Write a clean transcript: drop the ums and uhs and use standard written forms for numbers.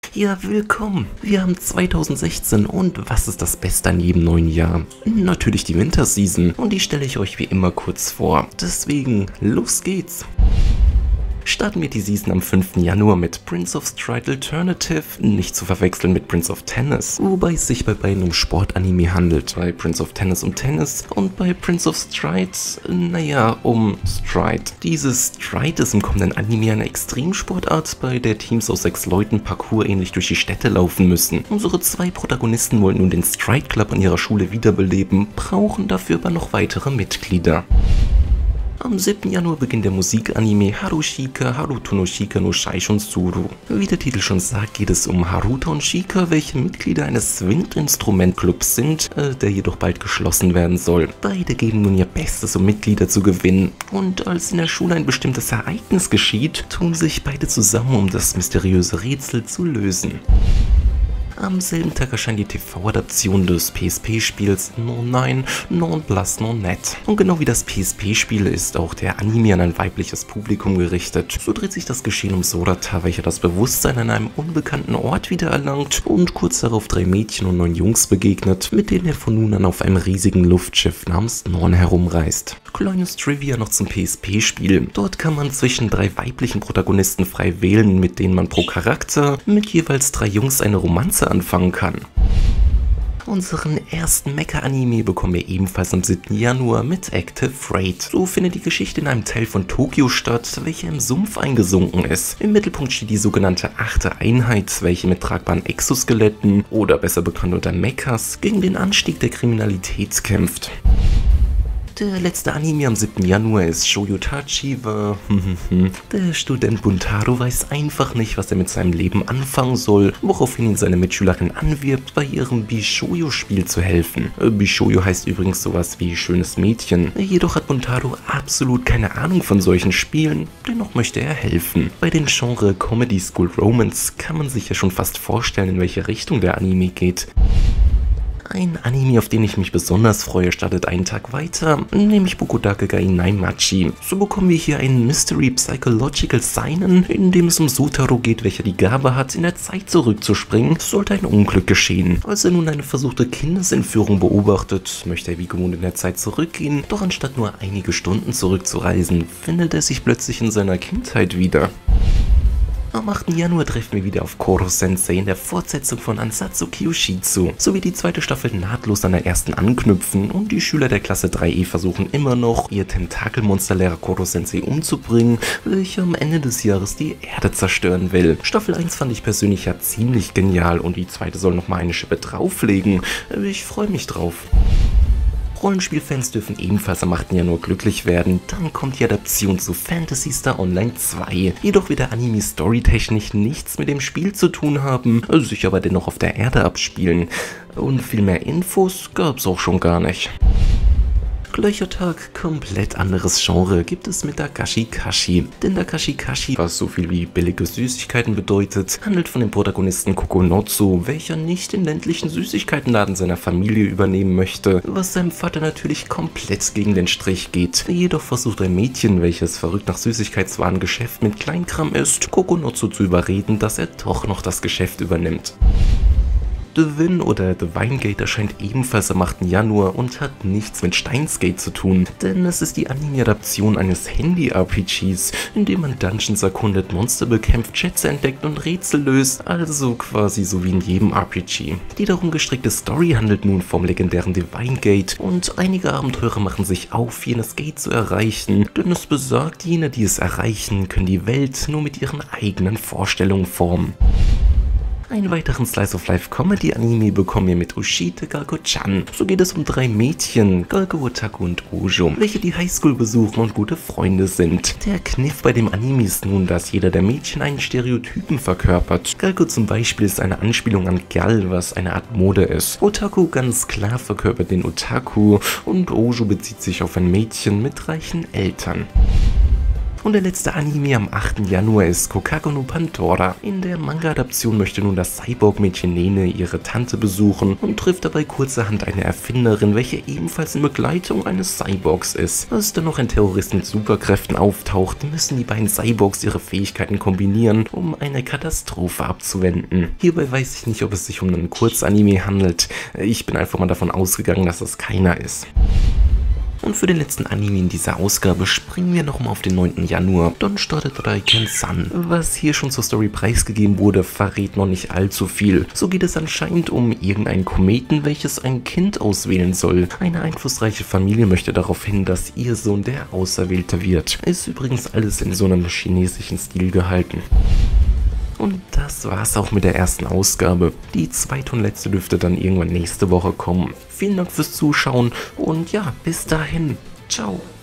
Ja, willkommen. Wir haben 2016 und was ist das Beste an jedem neuen Jahr? Natürlich die Winterseason und die stelle ich euch wie immer kurz vor. Deswegen, los geht's. Starten wir die Season am 5. Januar mit Prince of Stride Alternative, nicht zu verwechseln mit Prince of Tennis, wobei es sich bei beiden um Sportanime handelt, bei Prince of Tennis um Tennis und bei Prince of Stride, naja, um Stride. Dieses Stride ist im kommenden Anime eine Extremsportart, bei der Teams aus 6 Leuten parkourähnlich durch die Städte laufen müssen. Unsere 2 Protagonisten wollen nun den Stride Club an ihrer Schule wiederbeleben, brauchen dafür aber noch weitere Mitglieder. Am 7. Januar beginnt der Musikanime Harushika Haruto no Shika no Shaishon Suru. Wie der Titel schon sagt, geht es um Haruto und Shika, welche Mitglieder eines Windinstrumentclubs sind, der jedoch bald geschlossen werden soll. Beide geben nun ihr Bestes, um Mitglieder zu gewinnen. Und als in der Schule ein bestimmtes Ereignis geschieht, tun sich beide zusammen, um das mysteriöse Rätsel zu lösen. Am selben Tag erscheint die TV-Adaption des PSP-Spiels No 9, Non Plus No Net. Und genau wie das PSP-Spiel ist auch der Anime an ein weibliches Publikum gerichtet. So dreht sich das Geschehen um Sorata, welcher das Bewusstsein an einem unbekannten Ort wiedererlangt und kurz darauf 3 Mädchen und 9 Jungs begegnet, mit denen er von nun an auf einem riesigen Luftschiff namens Norn herumreist. Kleines Trivia noch zum PSP-Spiel. Dort kann man zwischen 3 weiblichen Protagonisten frei wählen, mit denen man pro Charakter mit jeweils 3 Jungs eine Romanze anfangen kann. Unseren ersten Mecha-Anime bekommen wir ebenfalls am 7. Januar mit Active Raid. So findet die Geschichte in einem Teil von Tokio statt, welcher im Sumpf eingesunken ist. Im Mittelpunkt steht die sogenannte 8. Einheit, welche mit tragbaren Exoskeletten oder besser bekannt unter Mechas gegen den Anstieg der Kriminalität kämpft. Der letzte Anime am 7. Januar ist Shoujo Tachiwa. Der Student Buntaro weiß einfach nicht, was er mit seinem Leben anfangen soll, woraufhin ihn seine Mitschülerin anwirbt, bei ihrem Bishoujo-Spiel zu helfen. Bishoujo heißt übrigens sowas wie schönes Mädchen. Jedoch hat Buntaro absolut keine Ahnung von solchen Spielen, dennoch möchte er helfen. Bei den Genre Comedy School Romance kann man sich ja schon fast vorstellen, in welche Richtung der Anime geht. Ein Anime, auf den ich mich besonders freue, startet einen Tag weiter, nämlich Bokudake ga Inaimachi. So bekommen wir hier einen Mystery Psychological Seinen, in dem es um Sotaro geht, welcher die Gabe hat, in der Zeit zurückzuspringen, sollte ein Unglück geschehen. Als er nun eine versuchte Kindesentführung beobachtet, möchte er wie gewohnt in der Zeit zurückgehen, doch anstatt nur einige Stunden zurückzureisen, findet er sich plötzlich in seiner Kindheit wieder. Am 8. Januar treffen wir wieder auf Koro Sensei in der Fortsetzung von Ansatsu Kyushitsu, sowie die 2. Staffel nahtlos an der ersten anknüpfen und die Schüler der Klasse 3E versuchen immer noch, ihr Tentakelmonsterlehrer Koro Sensei umzubringen, welcher am Ende des Jahres die Erde zerstören will. Staffel 1 fand ich persönlich ja ziemlich genial und die 2. soll nochmal eine Schippe drauflegen. Ich freue mich drauf. Rollenspielfans dürfen ebenfalls am 8. Januar glücklich werden, dann kommt die Adaption zu Phantasy Star Online 2. Jedoch wird der Anime storytechnisch nichts mit dem Spiel zu tun haben, sich aber dennoch auf der Erde abspielen. Und viel mehr Infos gab's auch schon gar nicht. Gleicher Tag, komplett anderes Genre gibt es mit Dakashi Kashi. Denn Dakashi Kashi, was so viel wie billige Süßigkeiten bedeutet, handelt von dem Protagonisten Kokonotsu, welcher nicht den ländlichen Süßigkeitenladen seiner Familie übernehmen möchte, was seinem Vater natürlich komplett gegen den Strich geht. Jedoch versucht ein Mädchen, welches verrückt nach Süßigkeitswarengeschäft mit Kleinkram ist, Kokonotsu zu überreden, dass er doch noch das Geschäft übernimmt. The Win oder The Winegate erscheint ebenfalls am 8. Januar und hat nichts mit Steins Gate zu tun, denn es ist die Anime-Adaption eines Handy-RPGs, in dem man Dungeons erkundet, Monster bekämpft, Schätze entdeckt und Rätsel löst, also quasi so wie in jedem RPG. Die darum gestrickte Story handelt nun vom legendären The Winegate und einige Abenteurer machen sich auf, jenes Gate zu erreichen, denn es besagt, jene, die es erreichen, können die Welt nur mit ihren eigenen Vorstellungen formen. Einen weiteren Slice-of-Life-Comedy-Anime bekommen wir mit Ushite Galko-chan. So geht es um 3 Mädchen, Galko, Otaku und Ojo, welche die Highschool besuchen und gute Freunde sind. Der Kniff bei dem Anime ist nun, dass jeder der Mädchen einen Stereotypen verkörpert. Galko zum Beispiel ist eine Anspielung an Gyal, was eine Art Mode ist. Otaku ganz klar verkörpert den Otaku und Ojo bezieht sich auf ein Mädchen mit reichen Eltern. Und der letzte Anime am 8. Januar ist Kokako no Pantora. In der Manga-Adaption möchte nun das Cyborg-Mädchen Nene ihre Tante besuchen und trifft dabei kurzerhand eine Erfinderin, welche ebenfalls in Begleitung eines Cyborgs ist. Als dann noch ein Terrorist mit Superkräften auftaucht, müssen die beiden Cyborgs ihre Fähigkeiten kombinieren, um eine Katastrophe abzuwenden. Hierbei weiß ich nicht, ob es sich um einen Kurzanime handelt. Ich bin einfach mal davon ausgegangen, dass es keiner ist. Und für den letzten Anime in dieser Ausgabe springen wir nochmal auf den 9. Januar. Dann startet Raiken-san. Was hier schon zur Story preisgegeben wurde, verrät noch nicht allzu viel. So geht es anscheinend um irgendeinen Kometen, welches ein Kind auswählen soll. Eine einflussreiche Familie möchte darauf hin, dass ihr Sohn der Auserwählte wird. Ist übrigens alles in so einem chinesischen Stil gehalten. Und das war's auch mit der ersten Ausgabe. Die zweite und letzte dürfte dann irgendwann nächste Woche kommen. Vielen Dank fürs Zuschauen und ja, bis dahin. Ciao.